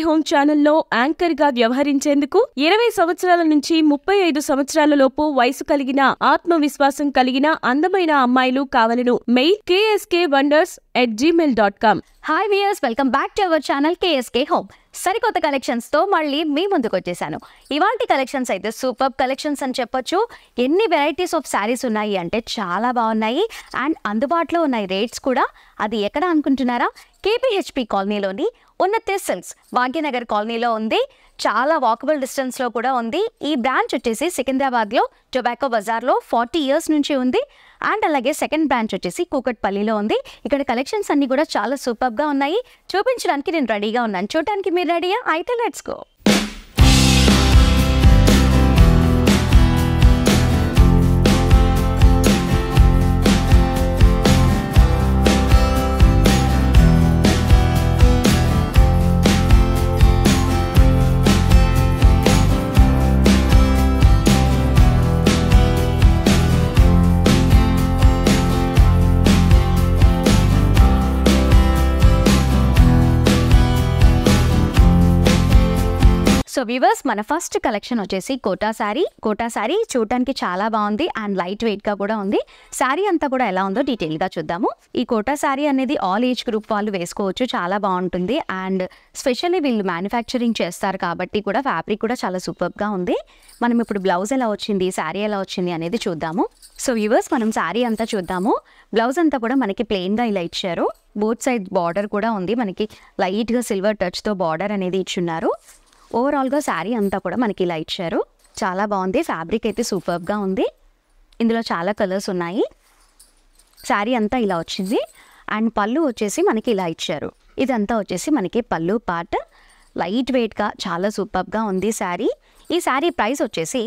Home ఛానల్లో anchor గా వ్యవహరించేందుకు 20 సంవత్సరాల నుంచి 35 సంవత్సరాలలోపు వయసు కలిగిన ఆత్మవిశ్వాసం కలిగిన అందమైన అమ్మాయిలు కావలను. Mail kskWonders@gmail.com. Hi viewers, welcome back to our channel KSK home. సరికొత్త కలెక్షన్స్ తో మళ్ళీ మీ ముందుకు వచ్చేసాను. ఇవాంటి కలెక్షన్స్ అయితే సూపర్ కలెక్షన్స్ అని చెప్పొచ్చు. ఎన్ని వెరైటీస్ ఆఫ్ శారీస్ ఉన్నాయి అంటే చాలా బాగున్నాయి అండ్ అందుబాటులో ఉన్నాయి రేట్స్ కూడా. అది ఎక్కడ అనుకుంటున్నారా? KPHP కాలనీలోని ఉన్నత సిల్క్స్ భాగ్యనగర్ కాలనీలో ఉంది. చాలా వాకబుల్ డిస్టెన్స్లో కూడా ఉంది. ఈ బ్రాంచ్ వచ్చేసి సికింద్రాబాద్లో టొబాకో బజార్లో 40 ఇయర్స్ నుంచి ఉంది. అండ్ అలాగే సెకండ్ బ్రాంచ్ వచ్చేసి కూకట్పల్లిలో ఉంది. ఇక్కడ కలెక్షన్స్ అన్ని కూడా చాలా సూపర్గా ఉన్నాయి. చూపించడానికి నేను రెడీగా ఉన్నాను. చూడటానికి మీరు రెడీయా? అయితే లెట్స్ గో. సో వ్యూవర్స్, మన ఫస్ట్ కలెక్షన్ వచ్చేసి కోటా శారీ చూడటానికి చాలా బాగుంది అండ్ లైట్ వెయిట్గా కూడా ఉంది. శారీ అంతా కూడా ఎలా ఉందో డీటెయిల్గా చూద్దాము. ఈ కోటా శారీ అనేది ఆల్ ఏజ్ గ్రూప్ వాళ్ళు వేసుకోవచ్చు, చాలా బాగుంటుంది. అండ్ స్పెషల్లీ వీళ్ళు మ్యానుఫ్యాక్చరింగ్ చేస్తారు కాబట్టి కూడా ఫ్యాబ్రిక్ కూడా చాలా సూపర్గా ఉంది. మనం ఇప్పుడు బ్లౌజ్ ఎలా వచ్చింది, శారీ ఎలా వచ్చింది అనేది చూద్దాము. సో వ్యూవర్స్, మనం శారీ అంతా చూద్దాము. బ్లౌజ్ అంతా కూడా మనకి ప్లెయిన్గా ఇలా ఇచ్చారు. బోత్ సైడ్ బార్డర్ కూడా ఉంది. మనకి లైట్గా సిల్వర్ టచ్తో బార్డర్ అనేది ఇచ్చున్నారు. ఓవరాల్గా శారీ అంతా కూడా మనకి ఇలా ఇచ్చారు. చాలా బాగుంది. ఫ్యాబ్రిక్ అయితే సూపర్గా ఉంది. ఇందులో చాలా కలర్స్ ఉన్నాయి. శారీ అంతా ఇలా వచ్చింది అండ్ పళ్ళు వచ్చేసి మనకి ఇలా ఇచ్చారు. ఇదంతా వచ్చేసి మనకి పళ్ళు పార్ట్. లైట్ వెయిట్గా చాలా సూపర్గా ఉంది శారీ. ఈ శారీ ప్రైస్ వచ్చేసి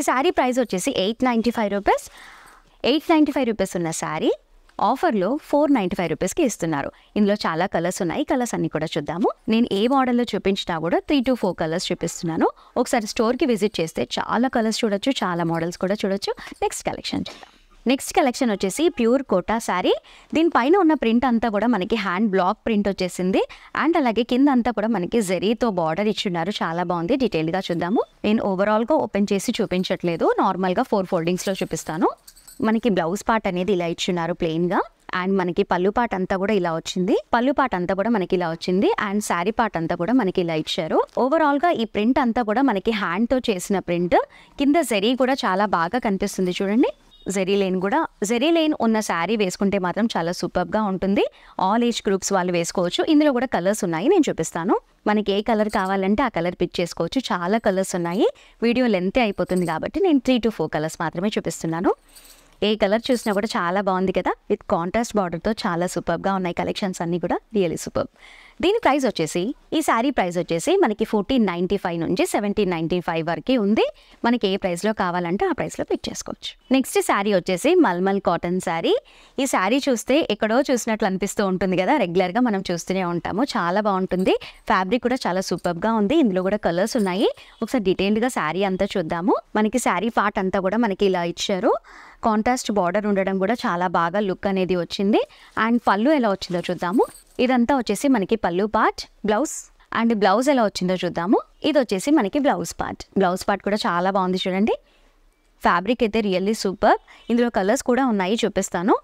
895 రూపీస్. 895 రూపీస్ ఉన్న శారీ ఆఫర్లో 495 రూపీస్కి ఇస్తున్నారు. ఇందులో చాలా కలర్స్ ఉన్నాయి. కలర్స్ అన్ని కూడా చూద్దాము. నేను ఏ మోడల్లో చూపించినా కూడా 3 to 4 కలర్స్ చూపిస్తున్నాను. ఒకసారి స్టోర్కి విజిట్ చేస్తే చాలా కలర్స్ చూడొచ్చు, చాలా మోడల్స్ కూడా చూడొచ్చు. నెక్స్ట్ కలెక్షన్ వచ్చేసి ప్యూర్ కోటా శారీ. దీనిపైన ఉన్న ప్రింట్ అంతా కూడా మనకి హ్యాండ్ బ్లాక్ ప్రింట్ వచ్చేసింది అండ్ అలాగే కింద అంతా కూడా మనకి జరీతో బార్డర్ ఇచ్చున్నారు. చాలా బాగుంది. డీటెయిల్గా చూద్దాము. నేను ఓవరాల్గా ఓపెన్ చేసి చూపించట్లేదు, నార్మల్గా 4 ఫోల్డింగ్స్లో చూపిస్తాను. మనకి బ్లౌజ్ పార్ట్ అనేది ఇలా ఇచ్చున్నారు ప్లెయిన్గా అండ్ మనకి పళ్ళు పార్ట్ అంతా కూడా ఇలా వచ్చింది. అండ్ శారీ పార్ట్ అంతా కూడా మనకి ఇలా ఇచ్చారు. ఓవరాల్గా ఈ ప్రింట్ అంతా కూడా మనకి హ్యాండ్తో చేసిన ప్రింట్. కింద జరీ కూడా చాలా బాగా కనిపిస్తుంది చూడండి. జరీ లైన్ ఉన్న శారీ వేసుకుంటే మాత్రం చాలా సూపర్గా ఉంటుంది. ఆల్ ఏజ్ గ్రూప్స్ వాళ్ళు వేసుకోవచ్చు. ఇందులో కూడా కలర్స్ ఉన్నాయి, నేను చూపిస్తాను. మనకి ఏ కలర్ కావాలంటే ఆ కలర్ పిక్ చేసుకోవచ్చు. చాలా కలర్స్ ఉన్నాయి. వీడియో లెంత్ అయిపోతుంది కాబట్టి నేను 3 to 4 కలర్స్ మాత్రమే చూపిస్తున్నాను. ఏ కలర్ చూసినా కూడా చాలా బాగుంది కదా. విత్ కాంట్రాస్ట్ బార్డర్తో చాలా సూపర్గా ఉన్నాయి కలెక్షన్స్ అన్నీ కూడా. Really super. దీని ప్రైస్ వచ్చేసి, ఈ శారీ ప్రైస్ వచ్చేసి మనకి 1495 నుంచి 1795 వరకు ఉంది. మనకి ఏ ప్రైస్లో కావాలంటే ఆ ప్రైస్లో పిక్ చేసుకోవచ్చు. నెక్స్ట్ శారీ వచ్చేసి మల్మల్ కాటన్ శారీ. ఈ శారీ చూస్తే ఎక్కడో చూసినట్లు అనిపిస్తూ ఉంటుంది కదా. రెగ్యులర్గా మనం చూస్తూనే ఉంటాము. చాలా బాగుంటుంది. ఫ్యాబ్రిక్ కూడా చాలా సూపర్గా ఉంది. ఇందులో కూడా కలర్స్ ఉన్నాయి. ఒకసారి డీటెయిల్డ్గా శారీ అంతా చూద్దాము. మనకి శారీ పార్ట్ అంతా కూడా మనకి ఇలా ఇచ్చారు. కాంట్రాస్ట్ బార్డర్ ఉండడం కూడా చాలా బాగా లుక్ అనేది వచ్చింది. అండ్ పళ్ళు ఎలా వచ్చిందో చూద్దాము. ఇదంతా వచ్చేసి మనకి పళ్ళు పార్ట్. బ్లౌజ్ ఎలా వచ్చిందో చూద్దాము. ఇది వచ్చేసి మనకి బ్లౌజ్ పార్ట్ కూడా చాలా బాగుంది చూడండి. ఫ్యాబ్రిక్ అయితే రియల్లీ సూపర్. ఇందులో కలర్స్ కూడా ఉన్నాయి, చూపిస్తాను.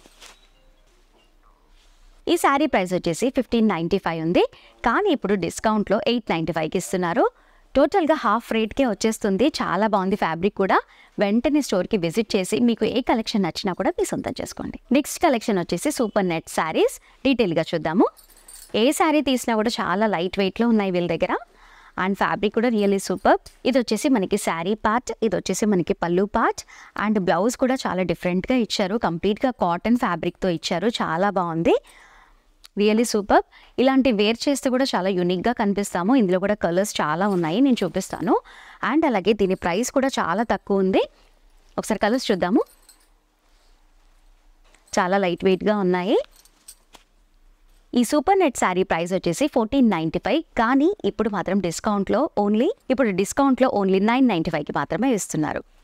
ఈ శారీ ప్రైస్ వచ్చేసి 1595 ఉంది, కానీ ఇప్పుడు డిస్కౌంట్లో 895కి ఇస్తున్నారు. టోటల్గా హాఫ్ రేట్కే వచ్చేస్తుంది. చాలా బాగుంది ఫ్యాబ్రిక్ కూడా. వెంటనే స్టోర్కి విజిట్ చేసి మీకు ఏ కలెక్షన్ నచ్చినా కూడా మీ సొంతం చేసుకోండి. నెక్స్ట్ కలెక్షన్ వచ్చేసి సూపర్ నెట్ శారీస్. డీటెయిల్గా చూద్దాము. ఏ శారీ తీసినా కూడా చాలా లైట్ వెయిట్లో ఉన్నాయి వీళ్ళ దగ్గర అండ్ ఫ్యాబ్రిక్ కూడా రియల్లీ సూపర్. ఇది వచ్చేసి మనకి శారీ పార్ట్, ఇది వచ్చేసి మనకి పళ్ళు పార్ట్ అండ్ బ్లౌజ్ కూడా చాలా డిఫరెంట్గా ఇచ్చారు. కంప్లీట్గా కాటన్ ఫ్యాబ్రిక్తో ఇచ్చారు. చాలా బాగుంది. Really super. ఇలాంటి వేర్ చేస్తే కూడా చాలా యూనిక్గా కనిపిస్తాము. ఇందులో కూడా కలర్స్ చాలా ఉన్నాయి, నేను చూపిస్తాను. అండ్ అలాగే దీని ప్రైస్ కూడా చాలా తక్కువ ఉంది. ఒకసారి కలర్స్ చూద్దాము. చాలా లైట్ వెయిట్గా ఉన్నాయి. ఈ సూపర్ నెట్ శారీ ప్రైస్ వచ్చేసి 1495, కానీ ఇప్పుడు మాత్రం డిస్కౌంట్లో ఓన్లీ 995కి మాత్రమే ఇస్తున్నారు.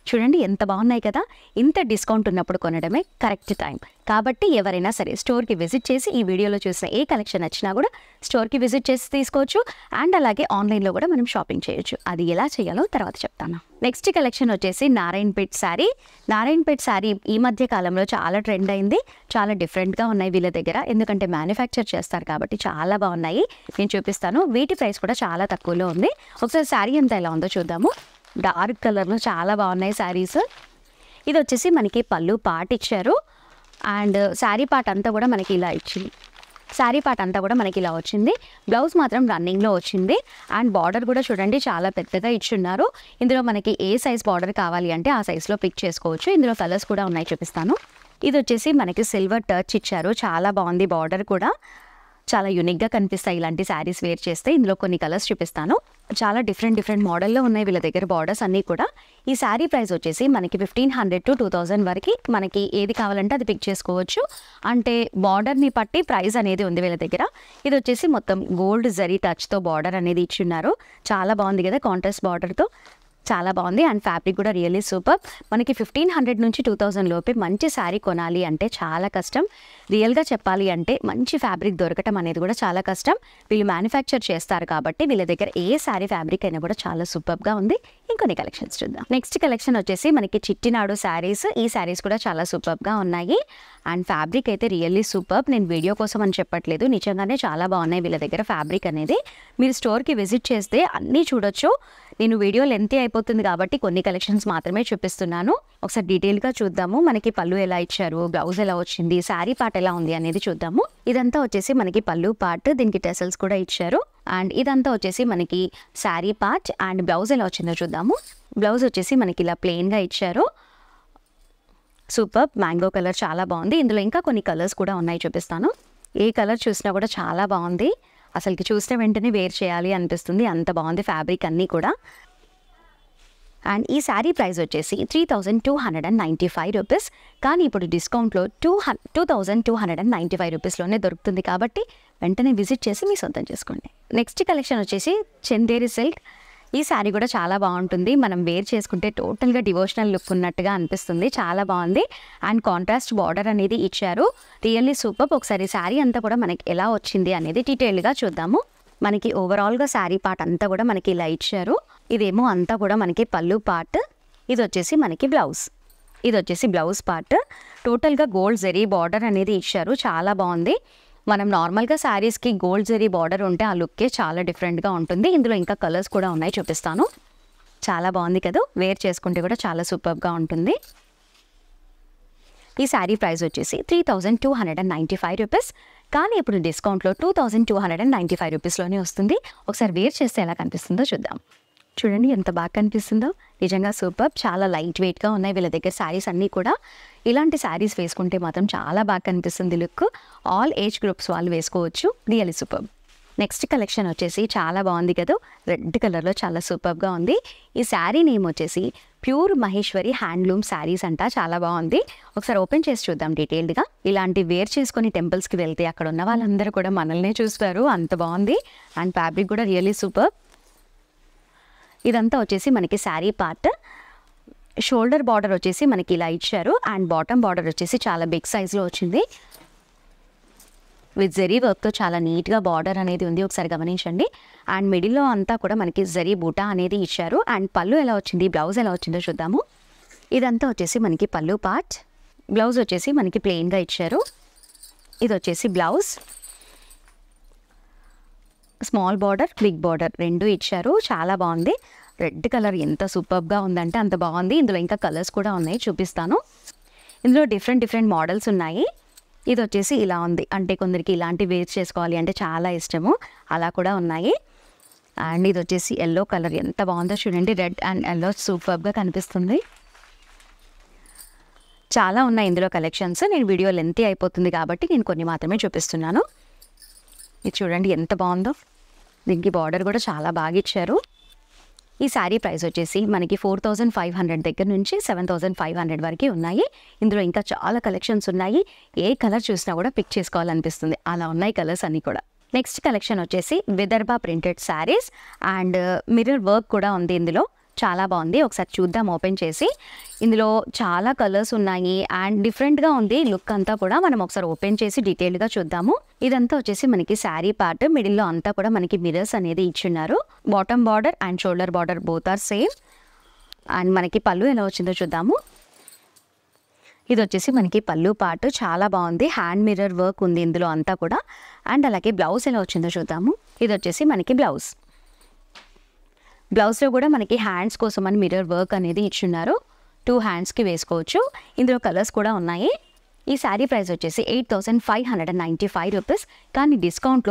చూడండి ఎంత బాగున్నాయి కదా. ఇంత డిస్కౌంట్ ఉన్నప్పుడు కొనడమే కరెక్ట్ టైం. కాబట్టి ఎవరైనా సరే స్టోర్కి విజిట్ చేసి ఈ వీడియోలో చూసిన ఏ కలెక్షన్ నచ్చినా కూడా స్టోర్కి విజిట్ చేసి తీసుకోవచ్చు. అండ్ అలాగే ఆన్లైన్లో కూడా మనం షాపింగ్ చేయొచ్చు. అది ఎలా చేయాలో తర్వాత చెప్తాను. నెక్స్ట్ కలెక్షన్ వచ్చేసి నారాయణపేట్ శారీ. నారాయణపేట్ శారీ ఈ మధ్య కాలంలో చాలా ట్రెండ్ అయింది. చాలా డిఫరెంట్గా ఉన్నాయి వీళ్ళ దగ్గర, ఎందుకంటే మ్యానుఫ్యాక్చర్ చేస్తారు కాబట్టి చాలా బాగున్నాయి. నేను చూపిస్తాను. వీటి ప్రైస్ కూడా చాలా తక్కువలో ఉంది. ఒకసారి శారీ అంతా ఎలా ఉందో చూద్దాము. డార్క్ కలర్లో చాలా బాగున్నాయి శారీస్. ఇది వచ్చేసి మనకి పళ్ళు పార్ట్ ఇచ్చారు. అండ్ శారీ పార్ట్ అంతా కూడా మనకి ఇలా ఇచ్చింది. శారీ పార్ట్ అంతా కూడా మనకి ఇలా వచ్చింది. బ్లౌజ్ మాత్రం రన్నింగ్లో వచ్చింది. అండ్ బార్డర్ కూడా చూడండి చాలా పెద్దగా ఇచ్చున్నారు. ఇందులో మనకి ఏ సైజ్ బార్డర్ కావాలి అంటే ఆ సైజ్లో పిక్ చేసుకోవచ్చు. ఇందులో కలర్స్ కూడా ఉన్నాయి, చూపిస్తాను. ఇది వచ్చేసి మనకి సిల్వర్ టచ్ ఇచ్చారు. చాలా బాగుంది. బార్డర్ కూడా చాలా యూనిక్గా కనిపిస్తాయి ఇలాంటి శారీస్ వేర్ చేస్తే. ఇందులో కొన్ని కలర్స్ చూపిస్తాను. చాలా డిఫరెంట్ మోడల్లో ఉన్నాయి వీళ్ళ దగ్గర బార్డర్స్ అన్నీ కూడా. ఈ శారీ ప్రైస్ వచ్చేసి మనకి 1500 to 2000 వరకు మనకి ఏది కావాలంటే అది పిక్ చేసుకోవచ్చు. అంటే బార్డర్ని బట్టి ప్రైస్ అనేది ఉంది వీళ్ళ దగ్గర. ఇది వచ్చేసి మొత్తం గోల్డ్ జరీ టచ్తో బార్డర్ అనేది ఇచ్చున్నారు. చాలా బాగుంది కదా, కాంట్రాస్ట్ బార్డర్తో చాలా బాగుంది. అండ్ ఫ్యాబ్రిక్ కూడా రియల్లీ సూపర్. మనకి 1500 నుంచి 2000 లోపే మంచి శారీ కొనాలి అంటే చాలా కష్టం. రియల్గా చెప్పాలి అంటే మంచి ఫ్యాబ్రిక్ దొరకటం అనేది కూడా చాలా కష్టం. వీళ్ళు మ్యానుఫ్యాక్చర్ చేస్తారు కాబట్టి వీళ్ళ దగ్గర ఏ శారీ ఫ్యాబ్రిక్ అయినా కూడా చాలా సూపర్గా ఉంది. ఇంకొన్ని కలెక్షన్స్ చూద్దాం. నెక్స్ట్ కలెక్షన్ వచ్చేసి మనకి చిట్టినాడు శారీస్. ఈ శారీస్ కూడా చాలా సూపర్గా ఉన్నాయి. అండ్ ఫ్యాబ్రిక్ అయితే రియల్లీ సూపర్. నేను వీడియో కోసం అని చెప్పట్లేదు, నిజంగానే చాలా బాగున్నాయి వీళ్ళ దగ్గర ఫ్యాబ్రిక్ అనేది. మీరు స్టోర్కి విజిట్ చేస్తే అన్నీ చూడొచ్చు. నేను వీడియో లెంతీ అయిపోతుంది కాబట్టి కొన్ని కలెక్షన్స్ మాత్రమే చూపిస్తున్నాను. ఒకసారి డీటెయిల్గా చూద్దాము. మనకి పళ్ళు ఎలా ఇచ్చారు, బ్లౌజ్ ఎలా వచ్చింది, శారీ పార్ట్ ఎలా ఉంది అనేది చూద్దాము. ఇదంతా వచ్చేసి మనకి పళ్ళు పార్ట్, దీనికి టెసల్స్ కూడా ఇచ్చారు. అండ్ ఇదంతా వచ్చేసి మనకి శారీ పార్ట్. అండ్ బ్లౌజ్ ఎలా వచ్చిందో చూద్దాము. బ్లౌజ్ వచ్చేసి మనకి ఇలా ప్లెయిన్గా ఇచ్చారు. సూపర్. మ్యాంగో కలర్ చాలా బాగుంది. ఇందులో ఇంకా కొన్ని కలర్స్ కూడా ఉన్నాయి, చూపిస్తాను. ఏ కలర్ చూసినా కూడా చాలా బాగుంది. అసలుకి చూస్తే వెంటనే వేర్ చేయాలి అనిపిస్తుంది, అంత బాగుంది ఫ్యాబ్రిక్ అన్నీ కూడా. అండ్ ఈ శారీ ప్రైస్ వచ్చేసి 3295 రూపీస్. కానీ ఇప్పుడు డిస్కౌంట్లో 2295 రూపీస్లోనే దొరుకుతుంది కాబట్టి వెంటనే విజిట్ చేసి మీ సొంతం చేసుకోండి. నెక్స్ట్ కలెక్షన్ వచ్చేసి చందేరి సిల్క్. ఈ శారీ కూడా చాలా బాగుంటుంది. మనం వేర్ చేసుకుంటే టోటల్గా డివోషనల్ లుక్ ఉన్నట్టుగా అనిపిస్తుంది. చాలా బాగుంది. అండ్ కాంట్రాస్ట్ బార్డర్ అనేది ఇచ్చారు. Really super. ఒకసారి శారీ అంతా కూడా మనకి ఎలా వచ్చింది అనేది డీటెయిల్గా చూద్దాము. మనకి ఓవరాల్గా శారీ పార్ట్ అంతా కూడా మనకి ఇలా ఇచ్చారు. ఇదేమో అంతా కూడా మనకి పళ్ళు పార్ట్. ఇది వచ్చేసి మనకి బ్లౌజ్. ఇది వచ్చేసి బ్లౌజ్ పార్ట్. టోటల్గా గోల్డ్ జరీ బార్డర్ అనేది ఇచ్చారు. చాలా బాగుంది. మనం నార్మల్గా శారీస్కి గోల్డ్ జరీ బార్డర్ ఉంటే ఆ లుక్కే చాలా డిఫరెంట్గా ఉంటుంది. ఇందులో ఇంకా కలర్స్ కూడా ఉన్నాయి, చూపిస్తాను. చాలా బాగుంది కదా, వేర్ చేసుకుంటే కూడా చాలా సూపర్గా ఉంటుంది. ఈ శారీ ప్రైస్ వచ్చేసి 3295 రూపీస్. కానీ ఇప్పుడు డిస్కౌంట్లో 2295 రూపీస్లోనే వస్తుంది. ఒకసారి వేర్ చేస్తే ఎలా కనిపిస్తుందో చూద్దాం. చూడండి ఎంత బాగా కనిపిస్తుందో. నిజంగా సూపర్. చాలా లైట్ వెయిట్గా ఉన్నాయి వీళ్ళ దగ్గర శారీస్ అన్నీ కూడా. ఇలాంటి శారీస్ వేసుకుంటే మాత్రం చాలా బాగా కనిపిస్తుంది లుక్. ఆల్ ఏజ్ గ్రూప్స్ వాళ్ళు వేసుకోవచ్చు. Really super. నెక్స్ట్ కలెక్షన్ వచ్చేసి చాలా బాగుంది కదా, రెడ్ కలర్లో చాలా సూపర్గా ఉంది. ఈ శారీ నేమ్ వచ్చేసి ప్యూర్ మహేశ్వరి హ్యాండ్లూమ్ శారీస్ అంట. చాలా బాగుంది. ఒకసారి ఓపెన్ చేసి చూద్దాం డీటెయిల్డ్గా. ఇలాంటి వేర్ చేసుకొని టెంపుల్స్కి వెళ్తే అక్కడ ఉన్న వాళ్ళందరూ కూడా మనల్నే చూస్తారు, అంత బాగుంది. అండ్ ఫ్యాబ్రిక్ కూడా రియల్లీ సూపర్. ఇదంతా వచ్చేసి మనకి శారీ పార్ట్. షోల్డర్ బార్డర్ వచ్చేసి మనకి ఇలా ఇచ్చారు. అండ్ బాటమ్ బార్డర్ వచ్చేసి చాలా బిగ్ సైజ్లో వచ్చింది. విత్ జరీ వర్క్తో చాలా నీట్గా బార్డర్ అనేది ఉంది, ఒకసారి గమనించండి. అండ్ మిడిల్లో అంతా కూడా మనకి జరీ బూటా అనేది ఇచ్చారు. అండ్ పళ్ళు ఎలా వచ్చింది, బ్లౌజ్ ఎలా వచ్చిందో చూద్దాము. ఇదంతా వచ్చేసి మనకి పళ్ళు పార్ట్. బ్లౌజ్ వచ్చేసి మనకి ప్లెయిన్గా ఇచ్చారు. ఇది వచ్చేసి blouse. Small border, big border రెండు ఇచ్చారు. చాలా బాగుంది. రెడ్ కలర్ ఎంత సూపర్గా ఉందంటే అంత బాగుంది. ఇందులో ఇంకా కలర్స్ కూడా ఉన్నాయి, చూపిస్తాను. ఇందులో డిఫరెంట్ మోడల్స్ ఉన్నాయి. ఇది వచ్చేసి ఇలా ఉంది, అంటే కొందరికి ఇలాంటి వేర్ చేసుకోవాలి అంటే చాలా ఇష్టము, అలా కూడా ఉన్నాయి. అండ్ ఇది వచ్చేసి ఎల్లో కలర్ ఎంత బాగుందో చూడండి. రెడ్ అండ్ ఎల్లో సూపర్గా కనిపిస్తుంది. చాలా ఉన్నాయి ఇందులో కలెక్షన్స్. నేను వీడియో లెంతీ అయిపోతుంది కాబట్టి నేను కొన్ని మాత్రమే చూపిస్తున్నాను. ఇది చూడండి ఎంత బాగుందో. దీనికి బార్డర్ కూడా చాలా బాగా ఇచ్చారు. ఈ శారీ ప్రైస్ వచ్చేసి మనకి 4500 దగ్గర నుంచి 7500 వరకు ఉన్నాయి. ఇందులో ఇంకా చాలా కలెక్షన్స్ ఉన్నాయి. ఏ కలర్ చూసినా కూడా పిక్ చేసుకోవాలనిపిస్తుంది, అలా ఉన్నాయి కలర్స్ అన్నీ కూడా. నెక్స్ట్ కలెక్షన్ వచ్చేసి Vidarbha printed saris. And mirror work కూడా ఉంది ఇందులో. చాలా బాగుంది. ఒకసారి చూద్దాం ఓపెన్ చేసి. ఇందులో చాలా కలర్స్ ఉన్నాయి అండ్ డిఫరెంట్గా ఉంది లుక్ అంతా కూడా. మనం ఒకసారి ఓపెన్ చేసి డీటెయిల్గా చూద్దాము. ఇదంతా వచ్చేసి మనకి శారీ పార్ట్. మిడిల్లో అంతా కూడా మనకి మిరర్స్ అనేది ఇచ్చున్నారు. Bottom border and shoulder border both are same. And మనకి పళ్ళు ఎలా వచ్చిందో చూద్దాము. ఇది వచ్చేసి మనకి పళ్ళు పార్ట్. చాలా బాగుంది. హ్యాండ్ మిర్రర్ వర్క్ ఉంది ఇందులో అంతా కూడా. అండ్ అలాగే బ్లౌజ్ ఎలా వచ్చిందో చూద్దాము. ఇది వచ్చేసి మనకి బ్లౌజ్లో కూడా మనకి హ్యాండ్స్ కోసం అని మిర్రర్ వర్క్ అనేది ఇచ్చున్నారు. 2 హ్యాండ్స్కి వేసుకోవచ్చు. ఇందులో కలర్స్ కూడా ఉన్నాయి. ఈ శారీ ప్రైస్ వచ్చేసి 8,595 రూపీస్. కానీ డిస్కౌంట్లో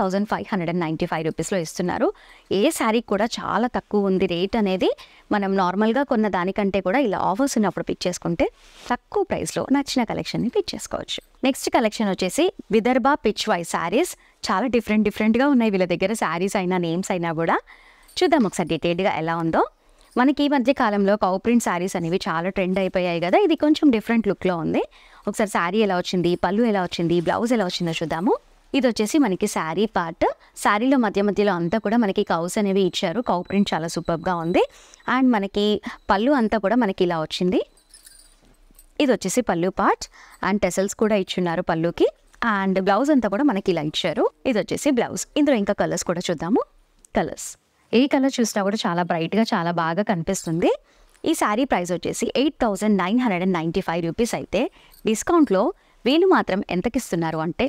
7,595 రూపీస్లో ఇస్తున్నారు. ఏ శారీకి కూడా చాలా తక్కువ ఉంది రేట్ అనేది. మనం నార్మల్గా కొన్న దానికంటే కూడా ఇలా ఆఫర్స్ ఉన్నప్పుడు పిక్ చేసుకుంటే తక్కువ ప్రైస్లో నచ్చిన కలెక్షన్ని పిక్ చేసుకోవచ్చు. నెక్స్ట్ కలెక్షన్ వచ్చేసి విదర్భ పిచ్ వై శారీస్. చాలా డిఫరెంట్గా ఉన్నాయి వీళ్ళ దగ్గర శారీస్ అయినా నేమ్స్ అయినా కూడా. చూద్దాం ఒకసారి డీటెయిల్గా ఎలా ఉందో. మనకి ఈ మధ్య కాలంలో కౌ ప్రింట్ శారీస్ అనేవి చాలా ట్రెండ్ అయిపోయాయి కదా. ఇది కొంచెం డిఫరెంట్ లుక్లో ఉంది. ఒకసారి శారీ ఎలా వచ్చింది, పళ్ళు ఎలా వచ్చింది, బ్లౌజ్ ఎలా వచ్చిందో చూద్దాము. ఇది వచ్చేసి మనకి శారీ పార్ట్. శారీలో మధ్యలో అంతా కూడా మనకి కౌస్ అనేవి ఇచ్చారు. కౌ ప్రింట్ చాలా సూపర్గా ఉంది. అండ్ మనకి పళ్ళు అంతా కూడా మనకి ఇలా వచ్చింది. ఇది వచ్చేసి పళ్ళు పార్ట్ అండ్ టెసల్స్ కూడా ఇచ్చున్నారు పళ్ళుకి. అండ్ బ్లౌజ్ అంతా కూడా మనకి ఇలా ఇచ్చారు. ఇది వచ్చేసి బ్లౌజ్. ఇందులో ఇంకా కలర్స్ కూడా చూద్దాము. ఏ కలర్ చూసినా కూడా చాలా బ్రైట్గా చాలా బాగా కనిపిస్తుంది. ఈ శారీ ప్రైస్ వచ్చేసి 8,995 రూపీస్ అయితే డిస్కౌంట్లో వీళ్ళు మాత్రం ఎంతకిస్తున్నారు అంటే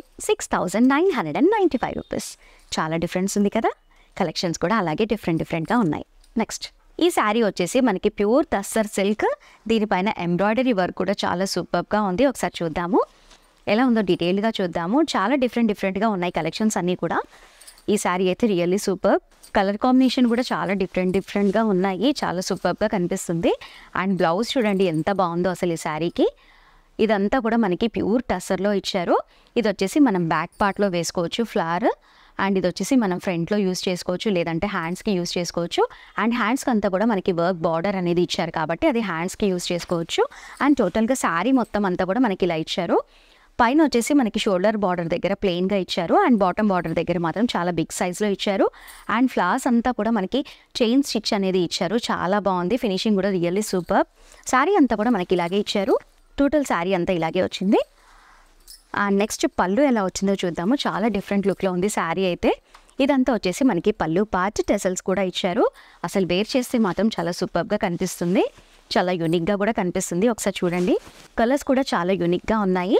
6,995 రూపీస్. చాలా డిఫరెన్స్ ఉంది కదా. కలెక్షన్స్ కూడా అలాగే డిఫరెంట్గా ఉన్నాయి. నెక్స్ట్ ఈ శారీ వచ్చేసి మనకి ప్యూర్ టస్సర్ సిల్క్. దీనిపైన ఎంబ్రాయిడరీ వర్క్ కూడా చాలా సూపర్గా ఉంది. ఒకసారి చూద్దాము ఎలా ఉందో డీటెయిల్గా చూద్దాము. చాలా డిఫరెంట్గా ఉన్నాయి కలెక్షన్స్ అన్నీ కూడా. ఈ శారీ అయితే రియల్లీ సూపర్. కలర్ కాంబినేషన్ కూడా చాలా డిఫరెంట్గా ఉన్నాయి. చాలా సూపర్గా కనిపిస్తుంది. అండ్ బ్లౌజ్ చూడండి ఎంత బాగుందో అసలు ఈ శారీకి. ఇదంతా కూడా మనకి ప్యూర్ టస్సర్లో ఇచ్చారు. ఇది వచ్చేసి మనం బ్యాక్ పార్ట్లో వేసుకోవచ్చు ఫ్లవర్. అండ్ ఇది వచ్చేసి మనం ఫ్రంట్లో యూస్ చేసుకోవచ్చు, లేదంటే హ్యాండ్స్కి యూస్ చేసుకోవచ్చు. అండ్ హ్యాండ్స్కి అంతా కూడా మనకి వర్క్ బార్డర్ అనేది ఇచ్చారు కాబట్టి అది హ్యాండ్స్కి యూస్ చేసుకోవచ్చు. అండ్ టోటల్గా శారీ మొత్తం అంతా కూడా మనకి ఇలా ఇచ్చారు. పైన వచ్చేసి మనకి షోల్డర్ బార్డర్ దగ్గర ప్లెయిన్గా ఇచ్చారు. అండ్ బాటమ్ బార్డర్ దగ్గర మాత్రం చాలా బిగ్ సైజ్లో ఇచ్చారు. అండ్ ఫ్లవర్స్ అంతా కూడా మనకి చైన్ స్టిచ్ అనేది ఇచ్చారు. చాలా బాగుంది. ఫినిషింగ్ కూడా రియల్లీ సూపర్. శారీ అంతా కూడా మనకి ఇలాగే ఇచ్చారు. టోటల్ శారీ అంతా ఇలాగే వచ్చింది. అండ్ నెక్స్ట్ పళ్ళు ఎలా వచ్చిందో చూద్దాము. చాలా డిఫరెంట్ లుక్లో ఉంది శారీ అయితే. ఇదంతా వచ్చేసి మనకి పళ్ళు పార్ట్. టెసల్స్ కూడా ఇచ్చారు. అసలు వేర్ చేస్తే మాత్రం చాలా సూపర్గా కనిపిస్తుంది. చాలా యూనిక్గా కూడా కనిపిస్తుంది. ఒకసారి చూడండి. కలర్స్ కూడా చాలా యూనిక్గా ఉన్నాయి.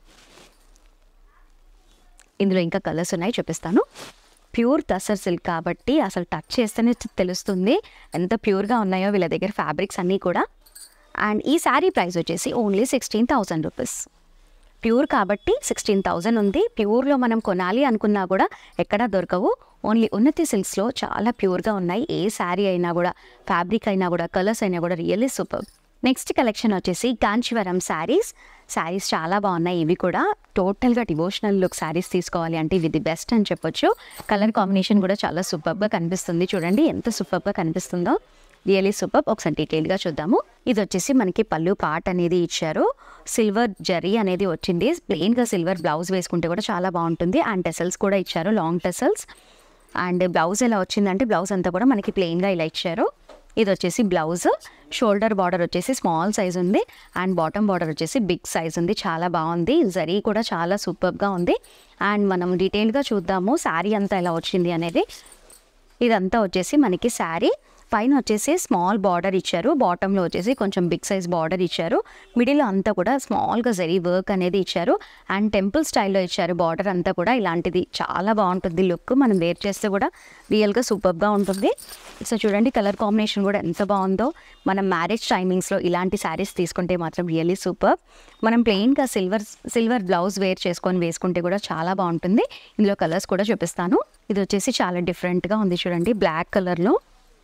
ఇందులో ఇంకా కలర్స్ ఉన్నాయి, చూపిస్తాను. ప్యూర్ టస్సర్ సిల్క్ కాబట్టి అసలు టచ్ చేస్తేనే తెలుస్తుంది ఎంత ప్యూర్గా ఉన్నాయో వీళ్ళ దగ్గర ఫ్యాబ్రిక్స్ అన్నీ కూడా. అండ్ ఈ శారీ ప్రైస్ వచ్చేసి ఓన్లీ 16,000 రూపీస్. ప్యూర్ కాబట్టి 16,000 ఉంది. ప్యూర్లో మనం కొనాలి అనుకున్నా కూడా ఎక్కడా దొరకవు. ఓన్లీ ఉన్నతి సిల్క్స్లో చాలా ప్యూర్గా ఉన్నాయి. ఏ శారీ అయినా కూడా, ఫ్యాబ్రిక్ అయినా కూడా, కలర్స్ అయినా కూడా రియల్లీ సూపర్. నెక్స్ట్ కలెక్షన్ వచ్చేసి కాంచీవరం శారీస్ చాలా బాగున్నాయి. ఇవి కూడా టోటల్గా డివోషనల్ లుక్ శారీస్ తీసుకోవాలి అంటే ఇది ది బెస్ట్ అని చెప్పొచ్చు. కలర్ కాంబినేషన్ కూడా చాలా సూపర్గా కనిపిస్తుంది. చూడండి ఎంత సూపర్గా కనిపిస్తుందో. Really super. ఒకసారి డీటెయిల్గా చూద్దాము. ఇది వచ్చేసి మనకి పళ్ళు పార్ట్ అనేది ఇచ్చారు. సిల్వర్ జరీ అనేది వచ్చింది. ప్లెయిన్గా సిల్వర్ బ్లౌజ్ వేసుకుంటే కూడా చాలా బాగుంటుంది. అండ్ టెసల్స్ కూడా ఇచ్చారు, లాంగ్ టెసల్స్. అండ్ బ్లౌజ్ ఎలా వచ్చిందంటే బ్లౌజ్ అంతా కూడా మనకి ప్లెయిన్గా ఇలా ఇచ్చారు. ఇది వచ్చేసి బ్లౌజ్. షోల్డర్ బార్డర్ వచ్చేసి స్మాల్ సైజ్ ఉంది. అండ్ బాటమ్ బార్డర్ వచ్చేసి బిగ్ సైజ్ ఉంది. చాలా బాగుంది. జరీ కూడా చాలా సూపర్గా ఉంది. అండ్ మనం డీటెయిల్గా చూద్దాము శారీ అంతా ఎలా వచ్చింది అనేది. ఇదంతా వచ్చేసి మనకి శారీ పైన వచ్చేసి స్మాల్ బార్డర్ ఇచ్చారు. బాటంలో వచ్చేసి కొంచెం బిగ్ సైజ్ బార్డర్ ఇచ్చారు. మిడిల్లో అంతా కూడా స్మాల్గా జరీ వర్క్ అనేది ఇచ్చారు. అండ్ టెంపుల్ స్టైల్లో ఇచ్చారు బార్డర్ అంతా కూడా. ఇలాంటిది చాలా బాగుంటుంది లుక్. మనం వేర్ చేస్తే కూడా రియల్గా సూపర్గా ఉంటుంది. సో చూడండి కలర్ కాంబినేషన్ కూడా ఎంత బాగుందో. మనం మ్యారేజ్ టైమింగ్స్లో ఇలాంటి శారీస్ తీసుకుంటే మాత్రం రియల్లీ సూపర్. మనం ప్లెయిన్గా సిల్వర్ బ్లౌజ్ వేసుకుంటే కూడా చాలా బాగుంటుంది. ఇందులో కలర్స్ కూడా చూపిస్తాను. ఇది వచ్చేసి చాలా డిఫరెంట్గా ఉంది. చూడండి బ్లాక్ కలర్లో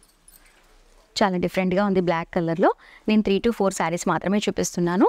చాలా డిఫరెంట్గా ఉంది. బ్లాక్ కలర్లో నేను 3 to 4 శారీస్ మాత్రమే చూపిస్తున్నాను.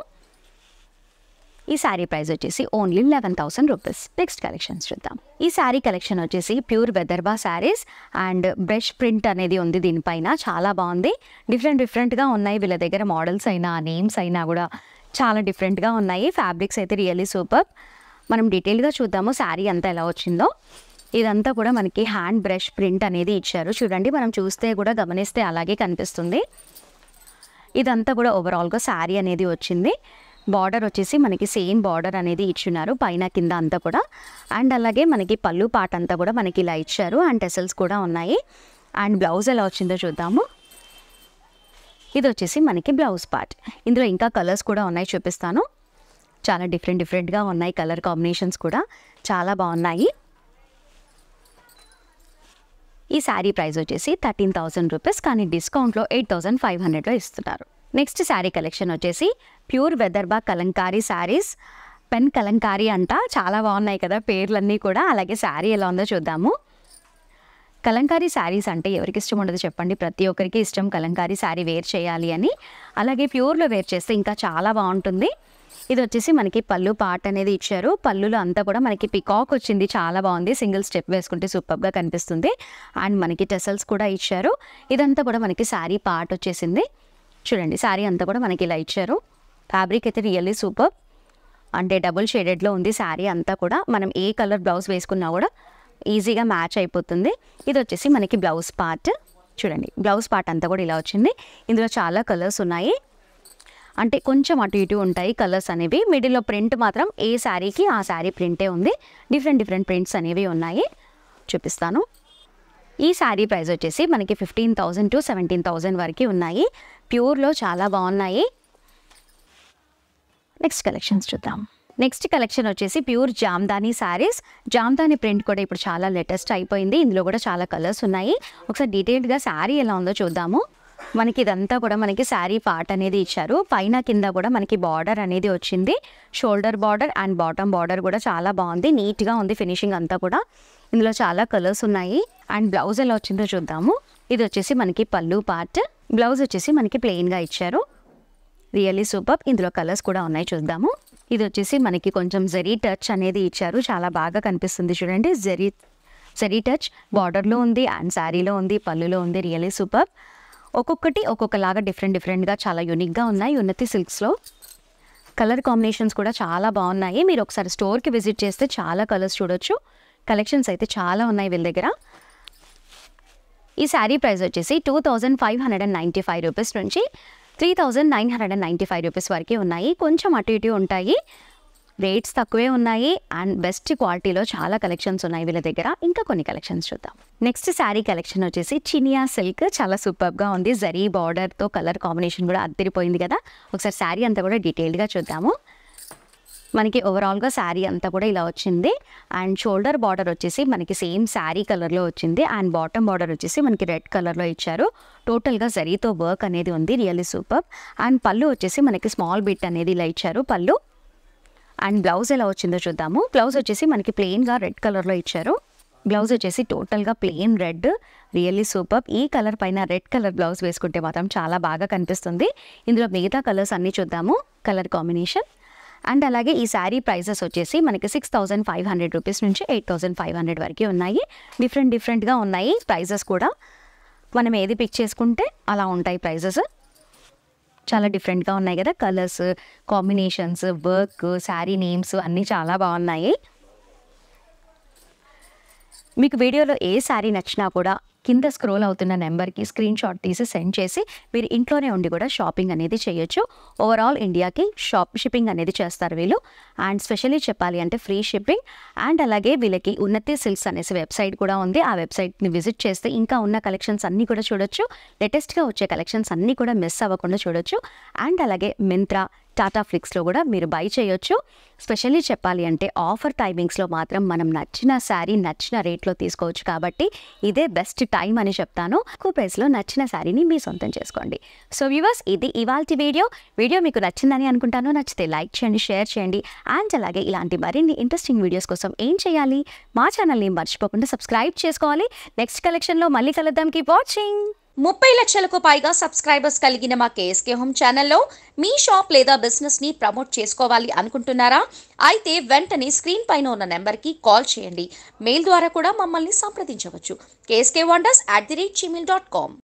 ఈ శారీ ప్రైస్ వచ్చేసి ఓన్లీ 11,000 రూపీస్. నెక్స్ట్ కలెక్షన్స్ చూద్దాం. ఈ శారీ కలెక్షన్ వచ్చేసి pure Vidarbha saris. And brush print అనేది ఉంది దీనిపైన. చాలా బాగుంది. డిఫరెంట్గా ఉన్నాయి వీళ్ళ దగ్గర. మోడల్స్ అయినా నేమ్స్ అయినా కూడా చాలా డిఫరెంట్గా ఉన్నాయి. ఫ్యాబ్రిక్స్ అయితే రియల్లీ సూపర్. మనం డీటెయిల్గా చూద్దాము శారీ అంతా ఎలా వచ్చిందో. ఇదంతా కూడా మనకి హ్యాండ్ బ్రష్ ప్రింట్ అనేది ఇచ్చారు. చూడండి, మనం చూస్తే కూడా గమనిస్తే అలాగే కనిపిస్తుంది. ఇదంతా కూడా ఓవరాల్గా శారీ అనేది వచ్చింది. బార్డర్ వచ్చేసి మనకి సేమ్ బార్డర్ అనేది ఇచ్చున్నారు పైన కింద అంతా కూడా. అండ్ అలాగే మనకి పళ్ళు పార్ట్ అంతా కూడా మనకి ఇలా ఇచ్చారు. అండ్ టెసల్స్ కూడా ఉన్నాయి. అండ్ బ్లౌజ్ ఎలా వచ్చిందో చూద్దాము. ఇది వచ్చేసి మనకి బ్లౌజ్ పార్ట్. ఇందులో ఇంకా కలర్స్ కూడా ఉన్నాయి, చూపిస్తాను. చాలా డిఫరెంట్గా ఉన్నాయి. కలర్ కాంబినేషన్స్ కూడా చాలా బాగున్నాయి. ఈ శారీ ప్రైస్ వచ్చేసి 13,000 రూపీస్, కానీ డిస్కౌంట్లో 8,500లో ఇస్తున్నారు. నెక్స్ట్ శారీ కలెక్షన్ వచ్చేసి ప్యూర్ వెదర్బా కలంకారీ శారీస్. పెన్ కలంకారీ అంట, చాలా బాగున్నాయి కదా పేర్లన్నీ కూడా. అలాగే శారీ ఎలా ఉందో చూద్దాము. కలంకారీ శారీస్ అంటే ఎవరికి ఇష్టం ఉండదు చెప్పండి, ప్రతి ఒక్కరికి ఇష్టం కలంకారీ శారీ వేర్ చేయాలి అని. అలాగే ప్యూర్లో వేర్ చేస్తే ఇంకా చాలా బాగుంటుంది. ఇది వచ్చేసి మనకి పళ్ళు పార్ట్ అనేది ఇచ్చారు. పళ్ళులో అంతా కూడా మనకి పికాక్ వచ్చింది, చాలా బాగుంది. సింగిల్ స్టెప్ వేసుకుంటే సూపర్గా కనిపిస్తుంది. అండ్ మనకి టెసల్స్ కూడా ఇచ్చారు. ఇదంతా కూడా మనకి శారీ పార్ట్ వచ్చేసింది. చూడండి, శారీ అంతా కూడా మనకి ఇలా ఇచ్చారు. ఫ్యాబ్రిక్ అయితే రియల్లీ సూపర్, అంటే డబుల్ షేడెడ్లో ఉంది శారీ అంతా కూడా. మనం ఏ కలర్ బ్లౌజ్ వేసుకున్నా కూడా ఈజీగా మ్యాచ్ అయిపోతుంది. ఇది వచ్చేసి మనకి బ్లౌజ్ పార్ట్. చూడండి, బ్లౌజ్ పార్ట్ అంతా కూడా ఇలా వచ్చింది. ఇందులో చాలా కలర్స్ ఉన్నాయి, అంటే కొంచెం అటు ఇటు ఉంటాయి కలర్స్ అనేవి. మిడిల్లో ప్రింట్ మాత్రం ఏ శారీకి ఆ శారీ ప్రింటే ఉంది. డిఫరెంట్ ప్రింట్స్ అనేవి ఉన్నాయి, చూపిస్తాను. ఈ శారీ ప్రైస్ వచ్చేసి మనకి 15,000 to 17,000 వరకు ఉన్నాయి. ప్యూర్లో చాలా బాగున్నాయి. నెక్స్ట్ కలెక్షన్స్ చూద్దాం. నెక్స్ట్ కలెక్షన్ వచ్చేసి ప్యూర్ జామ్దానీ శారీస్. జామ్దానీ ప్రింట్ కూడా ఇప్పుడు చాలా లేటెస్ట్ అయిపోయింది. ఇందులో కూడా చాలా కలర్స్ ఉన్నాయి. ఒకసారి డీటెయిల్డ్గా శారీ ఎలా ఉందో చూద్దాము. మనకి ఇదంతా కూడా మనకి శారీ పార్ట్ అనేది ఇచ్చారు. పైన కింద కూడా మనకి బార్డర్ అనేది వచ్చింది. Shoulder border and bottom border కూడా చాలా బాగుంది, నీట్గా ఉంది ఫినిషింగ్ అంతా కూడా. ఇందులో చాలా కలర్స్ ఉన్నాయి. అండ్ బ్లౌజ్ ఎలా వచ్చిందో చూద్దాము. ఇది వచ్చేసి మనకి పళ్ళు పార్ట్. బ్లౌజ్ వచ్చేసి మనకి ప్లెయిన్గా ఇచ్చారు. Really super. ఇందులో కలర్స్ కూడా ఉన్నాయి, చూద్దాము. ఇది వచ్చేసి మనకి కొంచెం జరీ టచ్ అనేది ఇచ్చారు, చాలా బాగా కనిపిస్తుంది. చూడండి, జరీ టచ్ బార్డర్లో ఉంది అండ్ శారీలో ఉంది, పళ్ళులో ఉంది. Really super. ఒక్కొక్కటి ఒక్కొక్కలాగా డిఫరెంట్గా చాలా యూనిక్గా ఉన్నాయి. ఉన్నతి సిల్క్స్లో కలర్ కాంబినేషన్స్ కూడా చాలా బాగున్నాయి. మీరు ఒకసారి స్టోర్కి విజిట్ చేస్తే చాలా కలర్స్ చూడొచ్చు. కలెక్షన్స్ అయితే చాలా ఉన్నాయి వీళ్ళ దగ్గర. ఈ శారీ ప్రైస్ వచ్చేసి 2,595 రూపీస్ నుంచి 3,995 రూపీస్ వరకే ఉన్నాయి. కొంచెం అటు ఇటు ఉంటాయి, రేట్స్ తక్కువే ఉన్నాయి. అండ్ బెస్ట్ క్వాలిటీలో చాలా కలెక్షన్స్ ఉన్నాయి వీళ్ళ దగ్గర. ఇంకా కొన్ని కలెక్షన్స్ చూద్దాం. నెక్స్ట్ శారీ కలెక్షన్ వచ్చేసి చినియా సిల్క్. చాలా సూపర్గా ఉంది. జరీ బార్డర్తో కలర్ కాంబినేషన్ కూడా అదిరిపోయింది కదా. ఒకసారి శారీ అంతా కూడా డీటెయిల్డ్గా చూద్దాము. మనకి ఓవరాల్గా శారీ అంతా కూడా ఇలా వచ్చింది. అండ్ షోల్డర్ బార్డర్ వచ్చేసి మనకి సేమ్ శారీ కలర్లో వచ్చింది. అండ్ బాటమ్ బార్డర్ వచ్చేసి మనకి రెడ్ కలర్లో ఇచ్చారు. టోటల్గా జరీతో వర్క్ అనేది ఉంది, రియల్లీ సూపర్. అండ్ పళ్ళు వచ్చేసి మనకి స్మాల్ బిట్ అనేది ఇలా ఇచ్చారు పళ్ళు. అండ్ బ్లౌజ్ ఎలా వచ్చిందో చూద్దాము. బ్లౌజ్ వచ్చేసి మనకి ప్లెయిన్గా రెడ్ కలర్లో ఇచ్చారు. బ్లౌజ్ వచ్చేసి టోటల్గా ప్లెయిన్ రెడ్, రియల్లీ సూపర్. ఈ కలర్ పైన రెడ్ కలర్ బ్లౌజ్ వేసుకుంటే మాత్రం చాలా బాగా కనిపిస్తుంది. ఇందులో మిగతా కలర్స్ అన్నీ చూద్దాము, కలర్ కాంబినేషన్. అండ్ అలాగే ఈ శారీ ప్రైజెస్ వచ్చేసి మనకి 6,500 రూపీస్ నుంచి 8,500 వరకు ఉన్నాయి. డిఫరెంట్గా ఉన్నాయి ప్రైజెస్ కూడా. మనం ఏది పిక్ చేసుకుంటే అలా ఉంటాయి ప్రైజెస్. చాలా డిఫరెంట్గా ఉన్నాయి కదా colours combinations, work, sari names అన్నీ చాలా బాగున్నాయి. మీకు వీడియోలో ఏ శారీ నచ్చినా కూడా కింద స్క్రోల్ అవుతున్న నెంబర్కి స్క్రీన్ షాట్ తీసి సెండ్ చేసి మీరు ఇంట్లోనే ఉండి కూడా షాపింగ్ అనేది చేయొచ్చు. ఓవరాల్ ఇండియాకి షిప్పింగ్ అనేది చేస్తారు వీళ్ళు. అండ్ స్పెషల్లీ చెప్పాలి అంటే ఫ్రీ షిప్పింగ్. అండ్ అలాగే వీళ్ళకి ఉన్నతి సిల్క్స్ అనేసి వెబ్సైట్ కూడా ఉంది. ఆ వెబ్సైట్ని విజిట్ చేస్తే ఇంకా ఉన్న కలెక్షన్స్ అన్నీ కూడా చూడొచ్చు. లేటెస్ట్గా వచ్చే కలెక్షన్స్ అన్నీ కూడా మిస్ అవ్వకుండా చూడొచ్చు. అండ్ అలాగే మింత్రా, టాటా ఫ్లిక్స్లో కూడా మీరు బై చేయొచ్చు. స్పెషల్లీ చెప్పాలి అంటే ఆఫర్ టైమింగ్స్లో మాత్రం మనం నచ్చిన శారీ నచ్చిన రేట్లో తీసుకోవచ్చు. కాబట్టి ఇదే బెస్ట్ టైం అని చెప్తాను. తక్కువ ప్రైస్లో నచ్చిన శారీని మీ సొంతం చేసుకోండి. సో వ్యూవర్స్, ఇది ఇవాల్టి వీడియో మీకు నచ్చిందని అనుకుంటాను. నచ్చితే లైక్ చేయండి, షేర్ చేయండి. అండ్ అలాగే ఇలాంటి మరిన్ని ఇంట్రెస్టింగ్ వీడియోస్ కోసం ఏం చేయాలి, మా ఛానల్ని మర్చిపోకుండా సబ్స్క్రైబ్ చేసుకోవాలి. నెక్స్ట్ కలెక్షన్లో మళ్ళీ కలుద్దాం. Keep watching. 30 లక్షలకు పైగా సబ్స్క్రైబర్స్ కలిగిన మా కేఎస్కే హోమ్ ఛానల్లో మీ షాప్ లేదా బిజినెస్ ని ప్రమోట్ చేసుకోవాలి అనుకుంటున్నారా? అయితే వెంటనే స్క్రీన్ పైన ఉన్న నెంబర్కి కాల్ చేయండి. మెయిల్ ద్వారా కూడా మమ్మల్ని సంప్రదించవచ్చు. kskwanderss@gmail.com